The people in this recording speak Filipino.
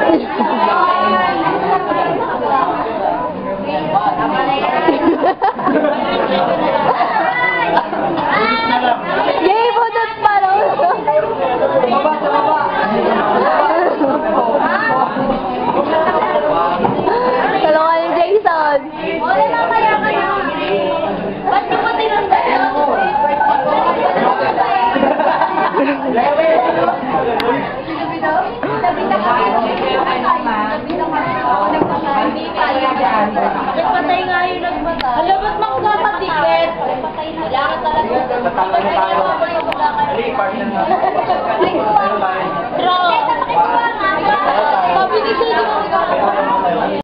Yay, bunot pa lang. Kalungan ni Jason. Wala na kaya kayo. Ba't di mo tinundan? Nagpatay nga yung nagpatay. Alam ba't magpapatikit? Wala ka talaga. Wala ka talaga.